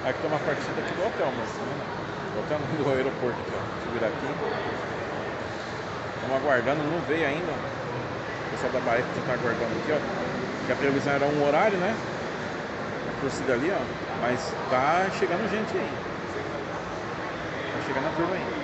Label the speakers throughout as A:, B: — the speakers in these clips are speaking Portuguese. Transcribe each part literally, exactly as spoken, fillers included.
A: Aqui tem uma partida aqui do hotel, mas né? O hotel do aeroporto aqui, ó. Deixa eu virar aqui. Estamos aguardando, não veio ainda. O pessoal da Bahia que está aguardando aqui, ó. Que a previsão era um horário, né? A torcida ali, ó. Mas tá chegando gente aí. Tá chegando a turma aí.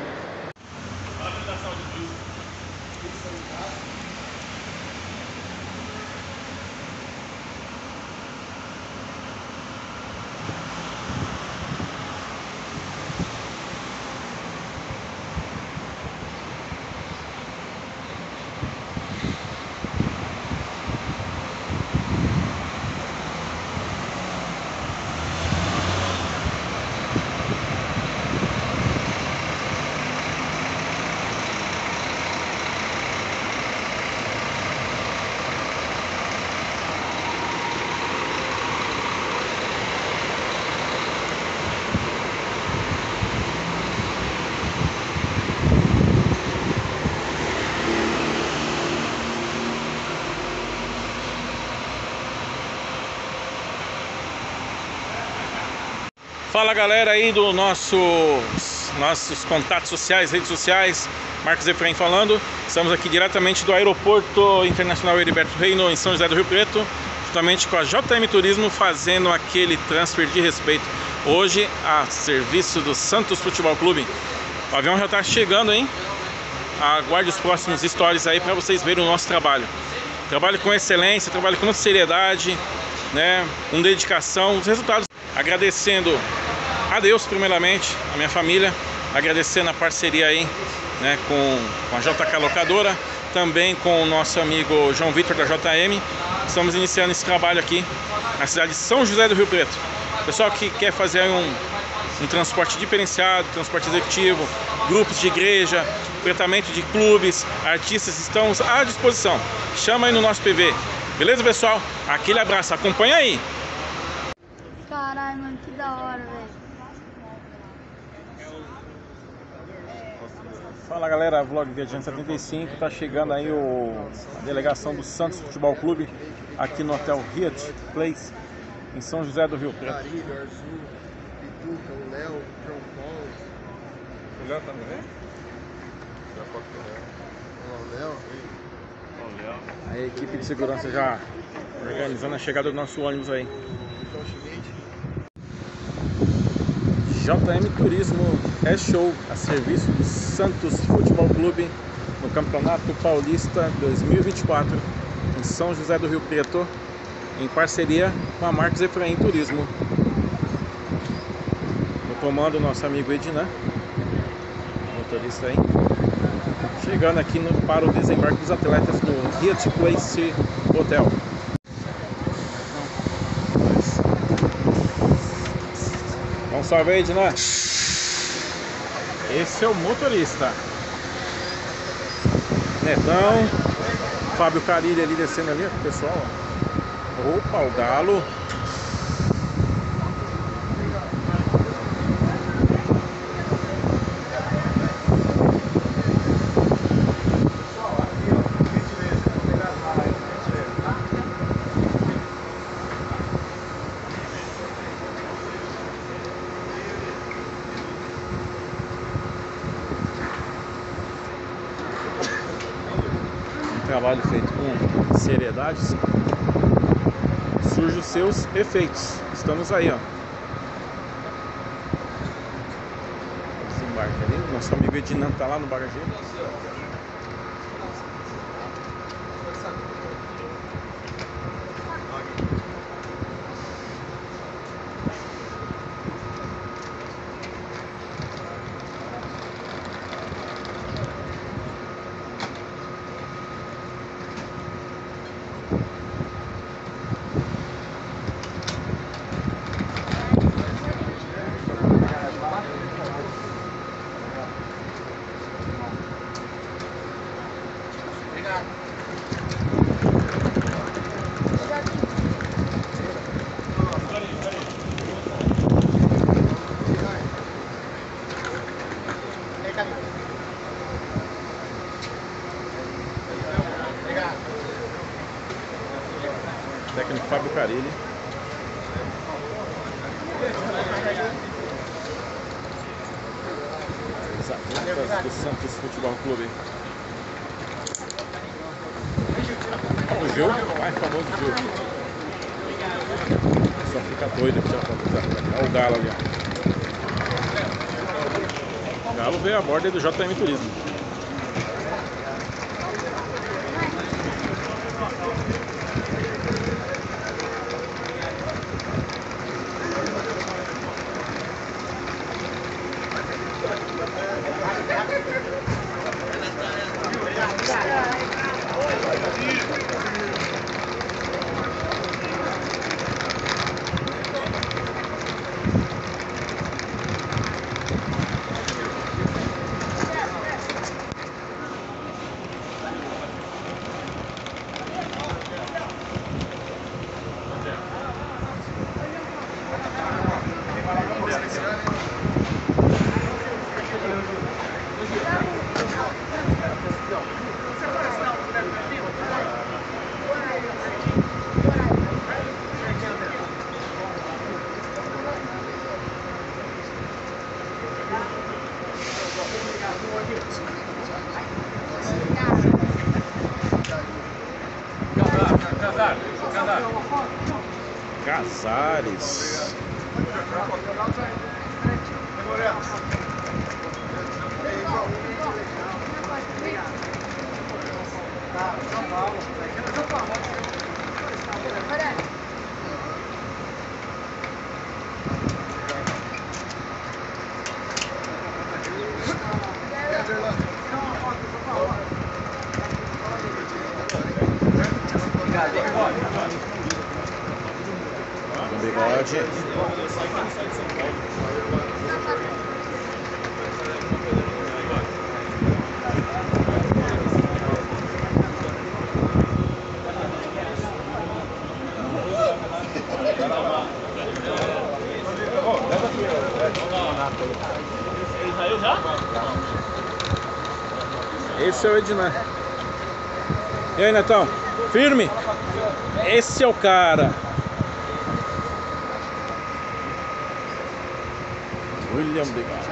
A: Fala galera aí do nossos nossos contatos sociais, redes sociais, Marcos Efraim falando. Estamos aqui diretamente do Aeroporto Internacional Heriberto Reino, em São José do Rio Preto, juntamente com a J M Turismo, fazendo aquele transfer de respeito hoje a serviço do Santos Futebol Clube. O avião já está chegando, hein? Aguarde os próximos stories aí para vocês verem o nosso trabalho. Trabalho com excelência, trabalho com muita seriedade, né? Com dedicação, os resultados. Agradecendo a Deus primeiramente, a minha família, agradecendo a parceria aí, né, com, com a J K Locadora, também com o nosso amigo João Vitor da J M. Estamos iniciando esse trabalho aqui na cidade de São José do Rio Preto. Pessoal que quer fazer um, um transporte diferenciado, transporte executivo, grupos de igreja, fretamento de clubes, artistas, estamos à disposição. Chama aí no nosso P V. Beleza, pessoal? Aquele abraço, acompanha aí.
B: Caralho, mano, que da hora, velho.
A: Fala galera, Vlog Viajante setenta e cinco, tá chegando aí o, a delegação do Santos Futebol Clube aqui no Hotel Hyatt Place, em São José do Rio Preto.
C: Carilho, Arzu, Pituca, o Léo, João Paulo.
A: O Léo tá no meio?
C: O Léo.
A: O Léo. A equipe de segurança já organizando a chegada do nosso ônibus aí. J M Turismo é show a serviço do Santos Futebol Clube no Campeonato Paulista dois mil e vinte e quatro em São José do Rio Preto, em parceria com a Marcos Efraim Turismo. No comando, nosso amigo Ednan, motorista aí, chegando aqui no, para o desembarque dos atletas no Hyatt Place Hotel. Um salve aí, Ednan. Esse é o motorista. Netão. Fábio Carilho ali descendo ali, pessoal. Opa, o Galo. Trabalho feito com seriedade, surge os seus efeitos. Estamos aí, ó. Desembarque ali. Nosso amigo Ednan tá lá no bagageiro. Técnico Fábio Carilli. As atletas do Santos Futebol Clube. O Gil, o mais famoso Gil. Só fica doido aqui, ó. Olha o Galo ali, ó. O Galo veio a borda do J M Turismo. Casares. Com bigode.
D: Ele saiu já?
A: Esse é o Ednan. E aí, Netão? Firme? Esse é o cara. William Bigode.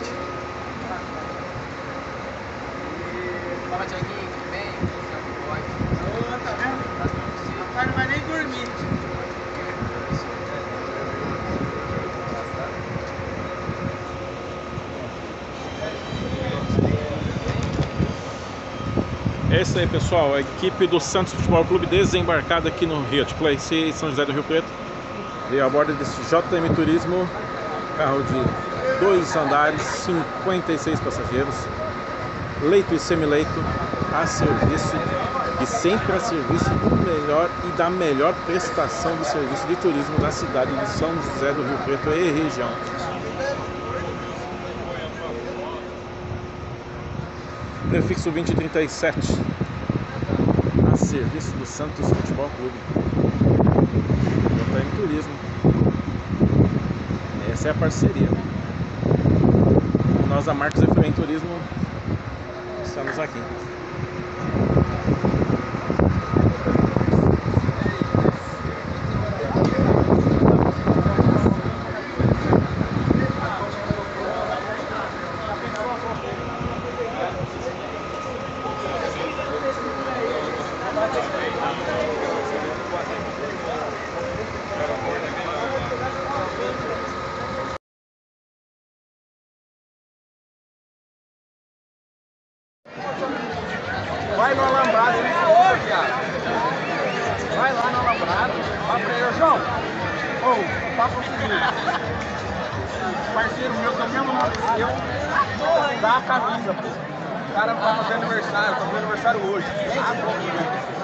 E: Fala, Tiaguinho, tudo bem?
D: Rapaz, não vai nem dormir.
A: É isso aí, pessoal. A equipe do Santos Futebol Clube desembarcada aqui no Riot Place, em São José do Rio Preto. Veio a bordo desse J M Turismo, carro de dois andares, cinquenta e seis passageiros, leito e semileito, a serviço e sempre a serviço do melhor e da melhor prestação de serviço de turismo da cidade de São José do Rio Preto e região. Prefixo vinte trinta e sete, a serviço do Santos Futebol Clube, J M Turismo. Essa é a parceria. Nós da Marcos Efraim Turismo estamos aqui.
E: Vai no alambrado, ele falou, viado. Vai lá no alambrado. Fala pra ele, João. Ô, o papo é o seguinte. Parceiro meu, que é o mesmo nome que eu, dá a camisa, pô. O cara tá fazendo aniversário, tá fazendo aniversário hoje.